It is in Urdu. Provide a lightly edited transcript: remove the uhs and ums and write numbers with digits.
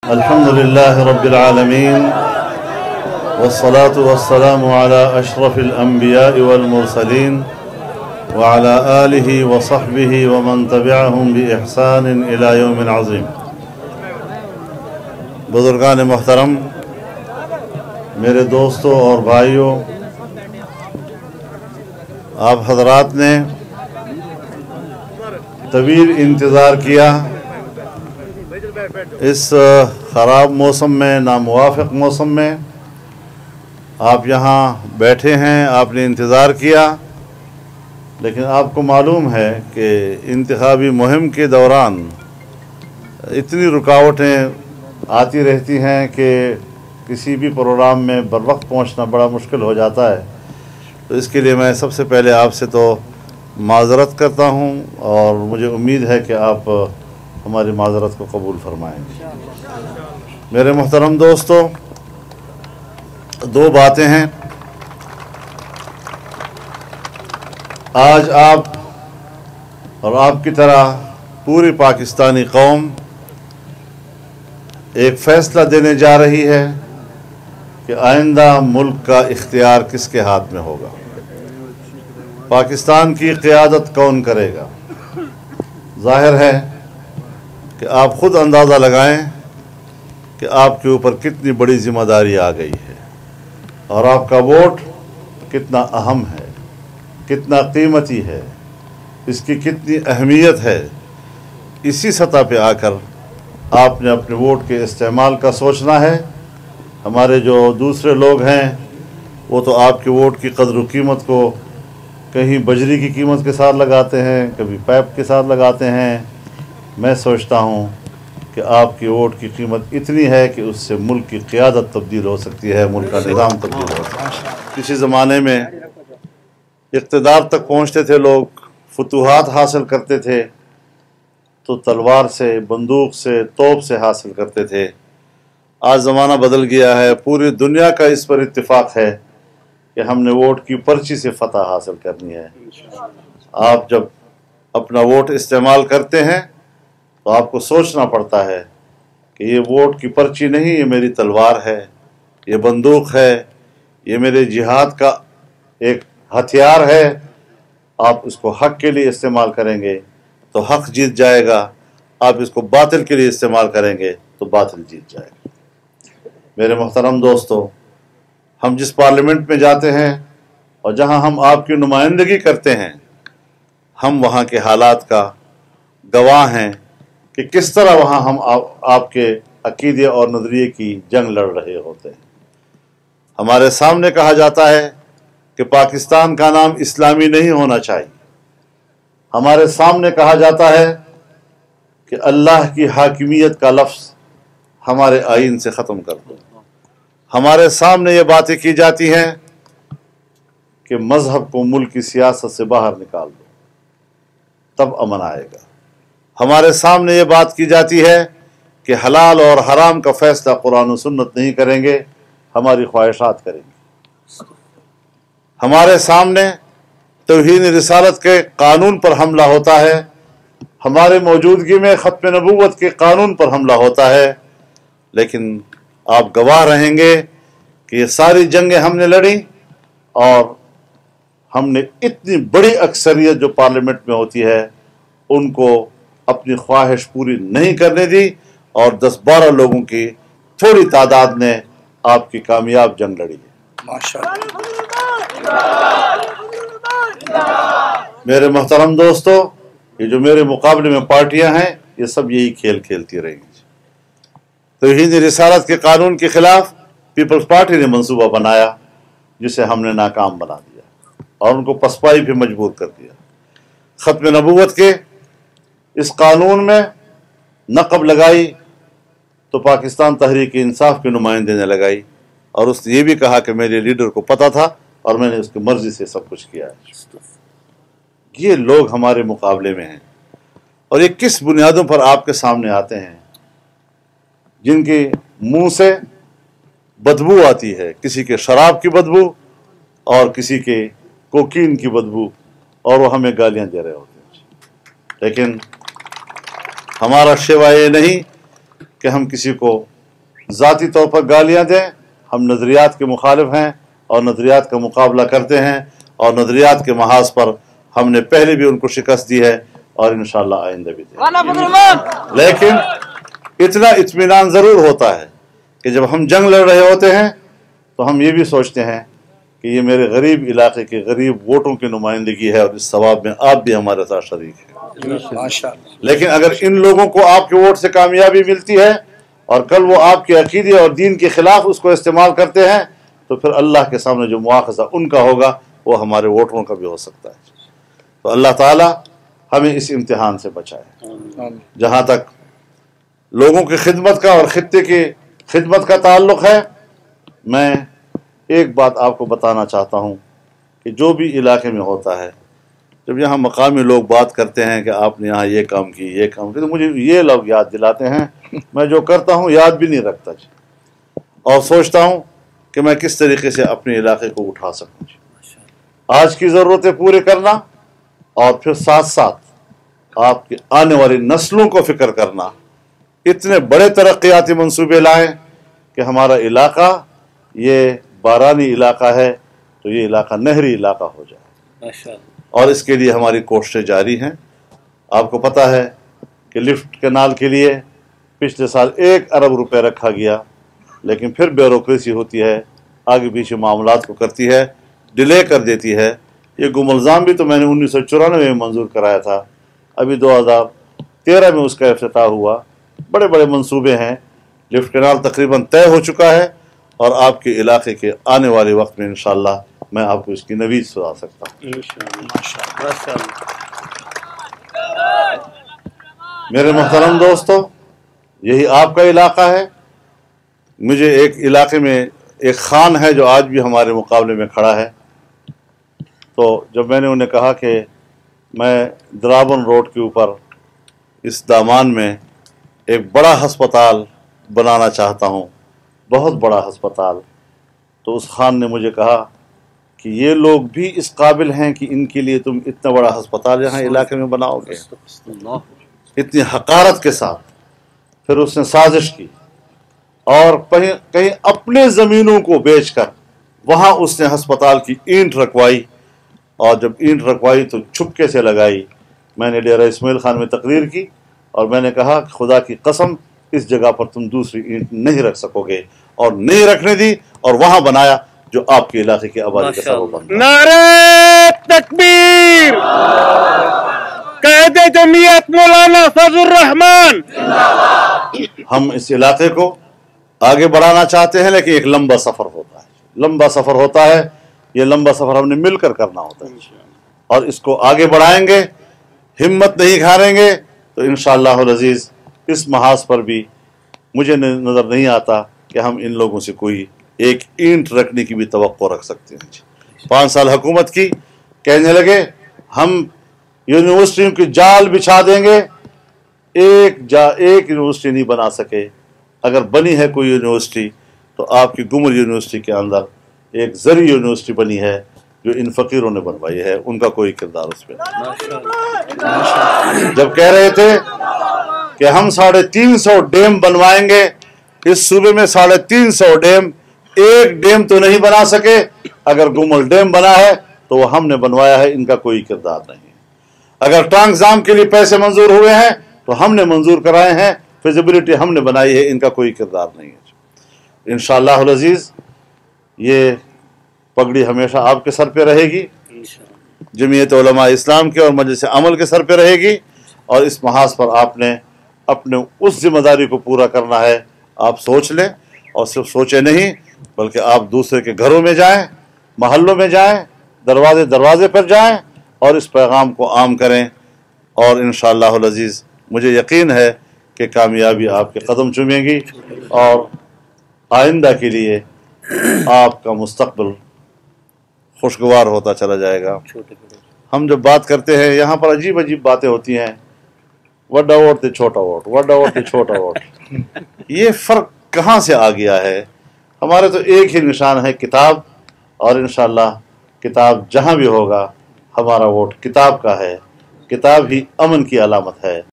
الحمدللہ رب العالمین والصلاة والسلام على اشرف الانبیاء والمرسلین وعلى آلہ وصحبہ ومن تبعہم بإحسان الى یوم عظیم۔ بزرگان محترم، میرے دوستوں اور بھائیوں، آپ حضرات نے طویل انتظار کیا، اس خراب موسم میں، ناموافق موسم میں آپ یہاں بیٹھے ہیں، آپ نے انتظار کیا، لیکن آپ کو معلوم ہے کہ انتخابی مہم کے دوران اتنی رکاوٹیں آتی رہتی ہیں کہ کسی بھی پروگرام میں بر وقت پہنچنا بڑا مشکل ہو جاتا ہے۔ تو اس کے لیے میں سب سے پہلے آپ سے تو معذرت کرتا ہوں، اور مجھے امید ہے کہ آپ ہماری معذرت کو قبول فرمائیں گے۔ میرے محترم دوستو، دو باتیں ہیں۔ آج آپ اور آپ کی طرح پوری پاکستانی قوم ایک فیصلہ دینے جا رہی ہے کہ آئندہ ملک کا اختیار کس کے ہاتھ میں ہوگا، پاکستان کی قیادت کون کرے گا۔ ظاہر ہے کہ آپ خود اندازہ لگائیں کہ آپ کے اوپر کتنی بڑی ذمہ داری آ گئی ہے، اور آپ کا ووٹ کتنا اہم ہے، کتنا قیمتی ہے، اس کی کتنی اہمیت ہے۔ اسی سطح پہ آ کر آپ نے اپنے ووٹ کے استعمال کا سوچنا ہے۔ ہمارے جو دوسرے لوگ ہیں وہ تو آپ کے ووٹ کی قدر و قیمت کو کہیں بجری کی قیمت کے ساتھ لگاتے ہیں، کبھی پیپ کے ساتھ لگاتے ہیں۔ میں سوچتا ہوں کہ آپ کی ووٹ کی قیمت اتنی ہے کہ اس سے ملک کی قیادت تبدیل ہو سکتی ہے، ملک کا نظام تبدیل ہو سکتا ہے۔ کسی زمانے میں اقتدار تک پہنچتے تھے لوگ، فتوحات حاصل کرتے تھے تو تلوار سے، بندوق سے، توپ سے حاصل کرتے تھے۔ آج زمانہ بدل گیا ہے، پوری دنیا کا اس پر اتفاق ہے کہ ہم نے ووٹ کی پرچی سے فتح حاصل کرنی ہے۔ آپ جب اپنا ووٹ استعمال کرتے ہیں تو آپ کو سوچنا پڑتا ہے کہ یہ ووٹ کی پرچی نہیں، یہ میری تلوار ہے، یہ بندوق ہے، یہ میرے جہاد کا ایک ہتھیار ہے۔ آپ اس کو حق کے لیے استعمال کریں گے تو حق جیت جائے گا، آپ اس کو باطل کے لیے استعمال کریں گے تو باطل جیت جائے گا۔ میرے محترم دوستو، ہم جس پارلیمنٹ میں جاتے ہیں اور جہاں ہم آپ کی نمائندگی کرتے ہیں، ہم وہاں کے حالات کا گواہ ہیں کہ کس طرح وہاں ہم آپ کے عقیدے اور نظریے کی جنگ لڑ رہے ہوتے ہیں۔ ہمارے سامنے کہا جاتا ہے کہ پاکستان کا نام اسلامی نہیں ہونا چاہیے، ہمارے سامنے کہا جاتا ہے کہ اللہ کی حاکمیت کا لفظ ہمارے آئین سے ختم کر دو، ہمارے سامنے یہ باتیں کی جاتی ہیں کہ مذہب کو ملک کی سیاست سے باہر نکال دو، تب امن آئے گا۔ ہمارے سامنے یہ بات کی جاتی ہے کہ حلال اور حرام کا فیصلہ قرآن و سنت نہیں کریں گے، ہماری خواہشات کریں گے۔ ہمارے سامنے توہین رسالت کے قانون پر حملہ ہوتا ہے، ہمارے موجودگی میں ختم نبوت کے قانون پر حملہ ہوتا ہے، لیکن آپ گواہ رہیں گے کہ یہ ساری جنگیں ہم نے لڑیں اور ہم نے اتنی بڑی اکثریت جو پارلیمنٹ میں ہوتی ہے ان کو اپنی خواہش پوری نہیں کرنے دی، اور 10-12 لوگوں کی تھوڑی تعداد نے آپ کی کامیاب جنگ لڑی ہے۔ میرے محترم دوستو، یہ جو میرے مقابلے میں پارٹیاں ہیں یہ سب یہی کھیل کھیلتی رہیں گی۔ توہین رسالت کے قانون کے خلاف پیپلز پارٹی نے منصوبہ بنایا جسے ہم نے ناکام بنا دیا اور ان کو پسپائی پہ مجبور کر دیا۔ ختم نبوت کے اس قانون میں نقب لگائی تو پاکستان تحریک انصاف کے نمائندے نے لگائی، اور اس نے یہ بھی کہا کہ میرے لیڈر کو پتہ تھا اور میں نے اس کی مرضی سے سب کچھ کیا ہے۔ یہ لوگ ہمارے مقابلے میں ہیں، اور یہ کس بنیادوں پر آپ کے سامنے آتے ہیں، جن کے منہ سے بدبو آتی ہے، کسی کے شراب کی بدبو اور کسی کے کوکین کی بدبو، اور وہ ہمیں گالیاں دے رہے ہوتے ہیں۔ لیکن ہمارا شیوا یہ نہیں کہ ہم کسی کو ذاتی طور پر گالیاں دیں، ہم نظریات کے مخالف ہیں اور نظریات کا مقابلہ کرتے ہیں، اور نظریات کے محاذ پر ہم نے پہلے بھی ان کو شکست دی ہے اور انشاءاللہ آئندہ بھی دیں گے۔ لیکن اتنا اطمینان ضرور ہوتا ہے کہ جب ہم جنگ لڑ رہے ہوتے ہیں تو ہم یہ بھی سوچتے ہیں کہ یہ میرے غریب علاقے کے غریب ووٹوں کی نمائندگی ہے اور اس ثواب میں آپ بھی ہمارے ساتھ شریک ہیں۔ لیکن اگر ان لوگوں کو آپ کے ووٹ سے کامیابی ملتی ہے اور کل وہ آپ کے عقیدے اور دین کے خلاف اس کو استعمال کرتے ہیں تو پھر اللہ کے سامنے جو مواخذہ ان کا ہوگا وہ ہمارے ووٹروں کا بھی ہو سکتا ہے۔ تو اللہ تعالیٰ ہمیں اس امتحان سے بچائے۔ جہاں تک لوگوں کی خدمت کا اور خطے کی خدمت کا تعلق ہے، میں ایک بات آپ کو بتانا چاہتا ہوں کہ جو بھی علاقے میں ہوتا ہے، جب یہاں مقامی لوگ بات کرتے ہیں کہ آپ نے یہاں یہ کام کی یہ کام کی، تو مجھے یہ لوگ یاد دلاتے ہیں، میں جو کرتا ہوں یاد بھی نہیں رکھتا جی، اور سوچتا ہوں کہ میں کس طریقے سے اپنے علاقے کو اٹھا سکوں جی۔ آج کی ضرورتیں پورے کرنا اور پھر ساتھ ساتھ آپ کے آنے والی نسلوں کو فکر کرنا، اتنے بڑے ترقیاتی منصوبے لائیں کہ ہمارا علاقہ یہ بارانی علاقہ ہے تو یہ علاقہ نہری علاقہ ہو جائے، اور اس کے لیے ہماری کوششیں جاری ہیں۔ آپ کو پتہ ہے کہ لفٹ کینال کے لیے پچھلے سال 1 ارب روپے رکھا گیا، لیکن پھر بیوروکریسی ہوتی ہے، آگے پیچھے معاملات کو کرتی ہے، ڈیلے کر دیتی ہے۔ یہ گم الزام بھی تو میں نے 1994 میں منظور کرایا تھا، ابھی 2013 میں اس کا افتتاح ہوا۔ بڑے بڑے منصوبے ہیں، لفٹ کینال تقریباً طے ہو چکا ہے، اور آپ کے علاقے کے آنے والے وقت میں انشاءاللہ میں آپ کو اس کی نوید سنا سکتا ہوں۔ میرے محترم دوستو، یہی آپ کا علاقہ ہے۔ مجھے ایک علاقے میں ایک خان ہے جو آج بھی ہمارے مقابلے میں کھڑا ہے، تو جب میں نے انہیں کہا کہ میں درابن روڈ کے اوپر اس دامان میں ایک بڑا ہسپتال بنانا چاہتا ہوں، بہت بڑا ہسپتال، تو اس خان نے مجھے کہا کہ یہ لوگ بھی اس قابل ہیں کہ ان کے لیے تم اتنا بڑا ہسپتال یہاں علاقے میں بناؤ گے؟ اتنی حقارت کے ساتھ پھر اس نے سازش کی اور کہیں اپنے زمینوں کو بیچ کر وہاں اس نے ہسپتال کی اینٹ رکھوائی، اور جب اینٹ رکھوائی تو چھپکے سے لگائی۔ میں نے ڈیرہ اسماعیل خان میں تقریر کی اور میں نے کہا کہ خدا کی قسم اس جگہ پر تم دوسری اینٹ نہیں رکھ سکو گے، اور نہیں رکھنے دی، اور وہاں بنایا جو آپ کے علاقے کی آبادی کا سبب بن گیا۔ نعرہ تکبیر! قائد جمعیت مولانا فضل الرحمان! ہم اس علاقے کو آگے بڑھانا چاہتے ہیں، لیکن ایک لمبا سفر ہوتا ہے، لمبا سفر ہوتا ہے، یہ لمبا سفر ہم نے مل کر کرنا ہوتا ہے، اور اس کو آگے بڑھائیں گے، ہمت نہیں ہاریں گے تو انشاءاللہ العزیز اس محاذ پر بھی مجھے نظر نہیں آتا کہ ہم ان لوگوں سے کوئی ایک اینٹ رکھنے کی بھی توقع رکھ سکتے ہیں۔ 5 سال حکومت کی، کہنے لگے ہم یونیورسٹیوں کی جال بچھا دیں گے، ایک یونیورسٹی نہیں بنا سکے۔ اگر بنی ہے کوئی یونیورسٹی تو آپ کی گمر یونیورسٹی کے اندر ایک زرعی یونیورسٹی بنی ہے جو ان فقیروں نے بنوائی ہے، ان کا کوئی کردار اس پہ نہیں۔ جب کہہ رہے تھے کہ ہم 350 ڈیم بنوائیں گے اس صوبے میں، 350 ڈیم، ایک ڈیم تو نہیں بنا سکے۔ اگر گمل ڈیم بنا ہے تو وہ ہم نے بنوایا ہے، ان کا کوئی کردار نہیں ہے۔ اگر ٹانک زام کے لیے پیسے منظور ہوئے ہیں تو ہم نے منظور کرائے ہیں، فیزیبلٹی ہم نے بنائی ہے، ان کا کوئی کردار نہیں ہے۔ انشاءاللہ العزیز یہ پگڑی ہمیشہ آپ کے سر پہ رہے گی، جمعیت علماء اسلام کے اور مجلس عمل کے سر پہ رہے گی، اور اس محاذ پر آپ نے اپنے اس ذمہ داری کو پورا کرنا ہے۔ آپ سوچ لیں، اور صرف سوچے نہیں بلکہ آپ دوسرے کے گھروں میں جائیں، محلوں میں جائیں، دروازے پر جائیں اور اس پیغام کو عام کریں، اور انشاءاللہ العزیز مجھے یقین ہے کہ کامیابی آپ کے قدم چومے گی، اور آئندہ کے لیے آپ کا مستقبل خوشگوار ہوتا چلا جائے گا۔ ہم جب بات کرتے ہیں یہاں پر عجیب عجیب باتیں ہوتی ہیں، وڈا ووٹ تے چھوٹا ووٹ، وڈا ووٹ تے چھوٹا ووٹ، یہ فرق کہاں سے آ گیا ہے؟ ہمارے تو ایک ہی نشان ہے، کتاب، اور انشاءاللہ کتاب جہاں بھی ہوگا ہمارا ووٹ کتاب کا ہے۔ کتاب ہی امن کی علامت ہے۔